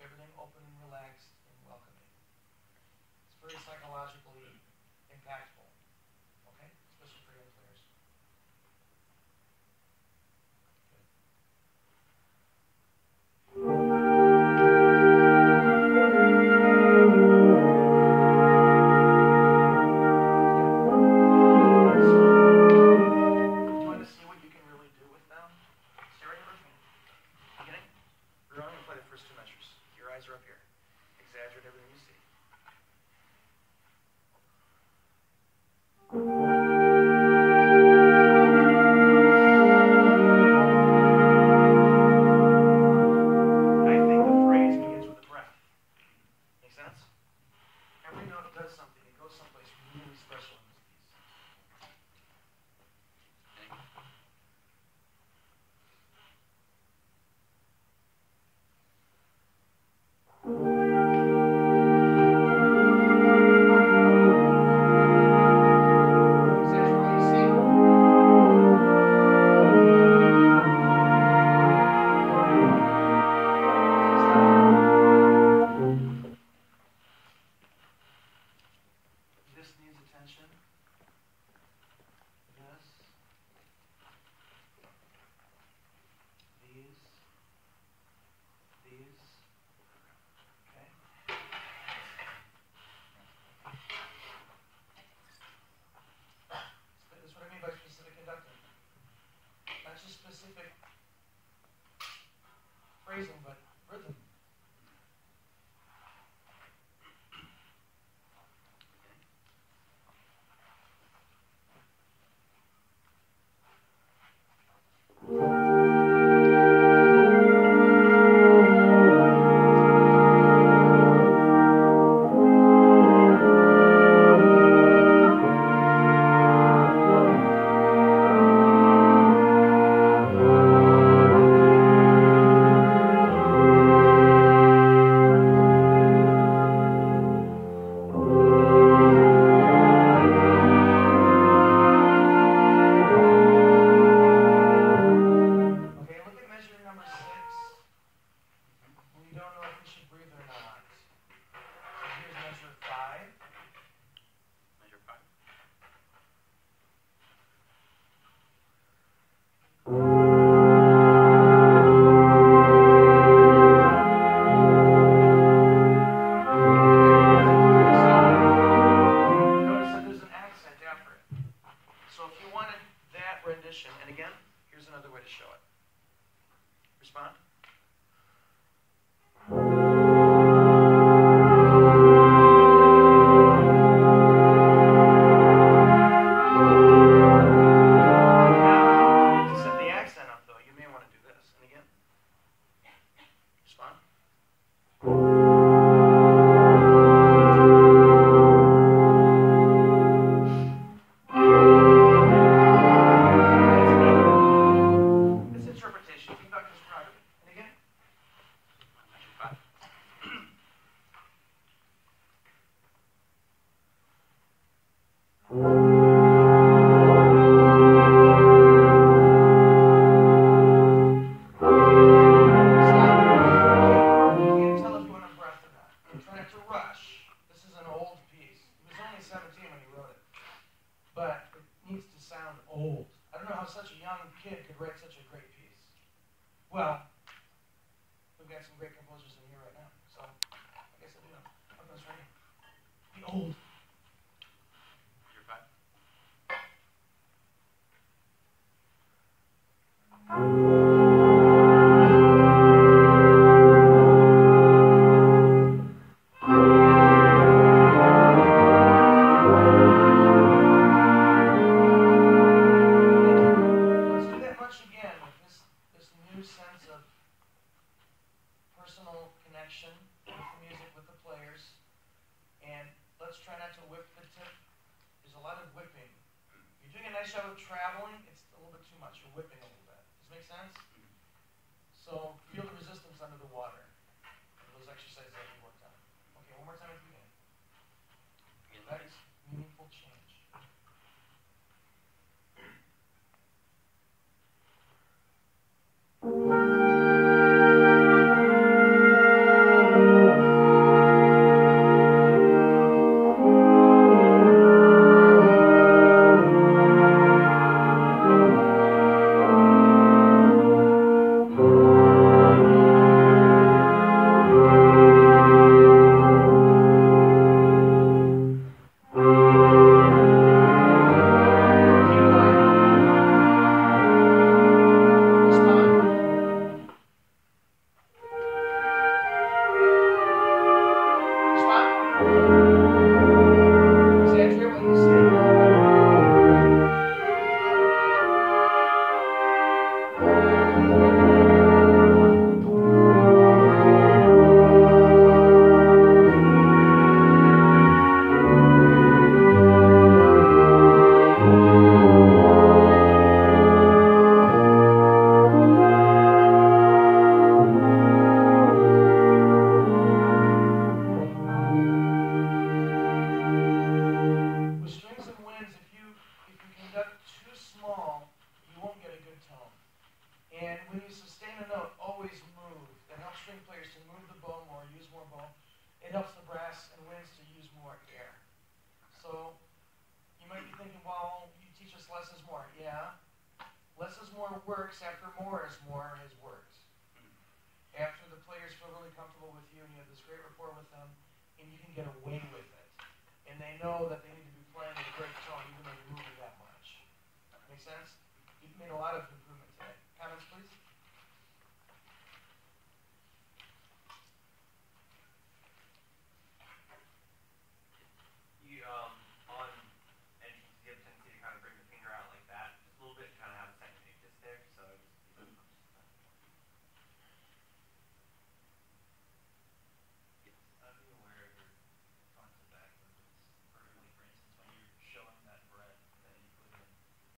everything open and relaxed and welcoming. It's very psychologically impactful, okay? Especially for young players. Specific phrasing, but rhythm. move the bow more, use more bow. It helps the brass and winds to use more air. So you might be thinking, well, you teach us less is more. Yeah. Less is more works after more is more has worked. After the players feel really comfortable with you and you have this great rapport with them and you can get away with it. And they know that they need to be playing with a great tone even though you're moving that much. Make sense? You've made a lot of improvement